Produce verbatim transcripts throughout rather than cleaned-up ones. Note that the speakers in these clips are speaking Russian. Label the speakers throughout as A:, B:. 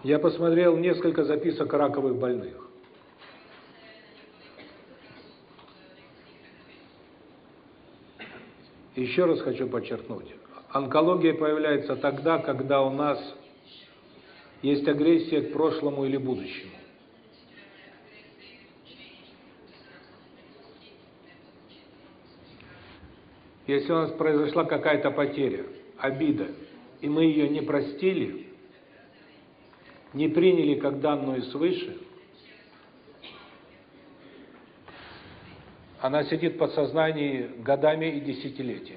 A: Я посмотрел несколько записок раковых больных. Еще раз хочу подчеркнуть. Онкология появляется тогда, когда у нас есть агрессия к прошлому или будущему. Если у нас произошла какая-то потеря, обида, и мы ее не простили, не приняли как данную свыше, она сидит в подсознании годами и десятилетиями.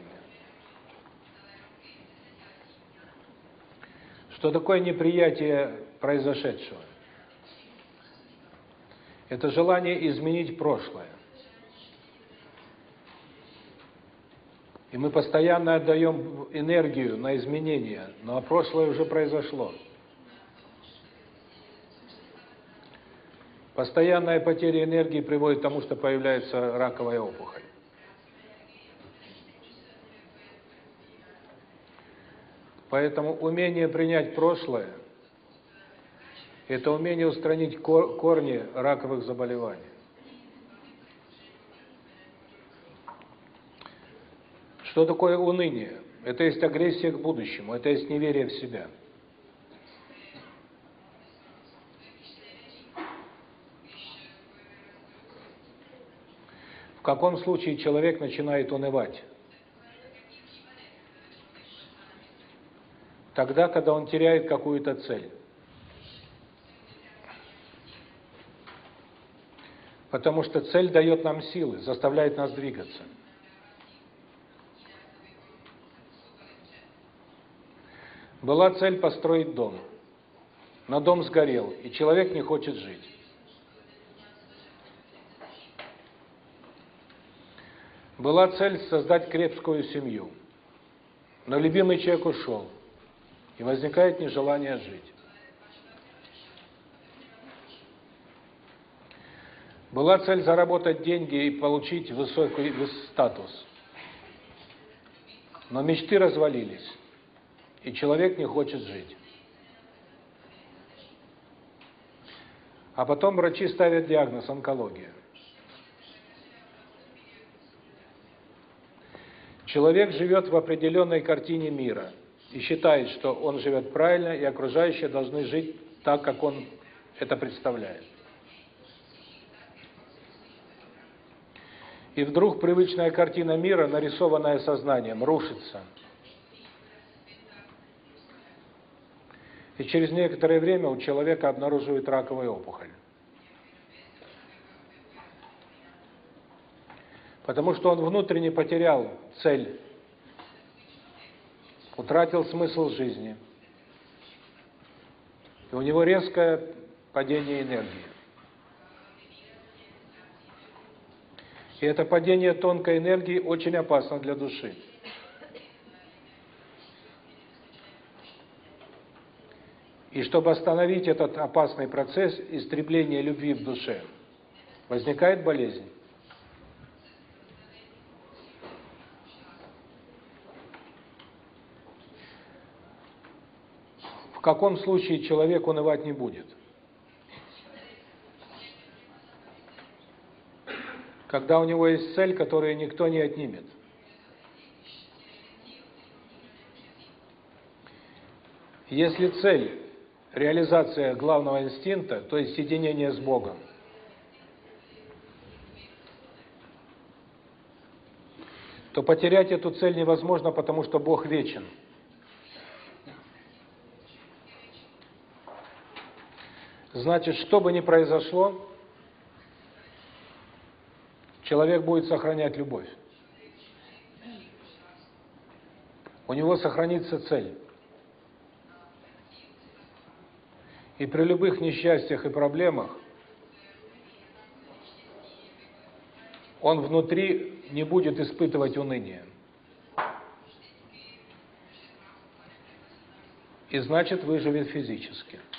A: Что такое неприятие произошедшего? Это желание изменить прошлое. И мы постоянно отдаем энергию на изменения, но прошлое уже произошло. Постоянная потеря энергии приводит к тому, что появляется раковая опухоль. Поэтому умение принять прошлое – это умение устранить корни раковых заболеваний. Что такое уныние? Это есть агрессия к будущему, это есть неверие в себя. В каком случае человек начинает унывать? Тогда, когда он теряет какую-то цель. Потому что цель дает нам силы, заставляет нас двигаться. Была цель построить дом, но дом сгорел, и человек не хочет жить. Была цель создать крепкую семью, но любимый человек ушел, и возникает нежелание жить. Была цель заработать деньги и получить высокий статус, но мечты развалились, и человек не хочет жить. А потом врачи ставят диагноз онкология. Человек живет в определенной картине мира и считает, что он живет правильно, и окружающие должны жить так, как он это представляет. И вдруг привычная картина мира, нарисованная сознанием, рушится. И через некоторое время у человека обнаруживают раковую опухоль. Потому что он внутренне потерял цель, утратил смысл жизни. И у него резкое падение энергии. И это падение тонкой энергии очень опасно для души. И чтобы остановить этот опасный процесс истребления любви в душе, возникает болезнь. В каком случае человек унывать не будет? Когда у него есть цель, которую никто не отнимет. Если цель – реализация главного инстинкта, то есть соединение с Богом, то потерять эту цель невозможно, потому что Бог вечен. Значит, что бы ни произошло, человек будет сохранять любовь. У него сохранится цель. И при любых несчастьях и проблемах он внутри не будет испытывать уныние. И значит, выживет физически.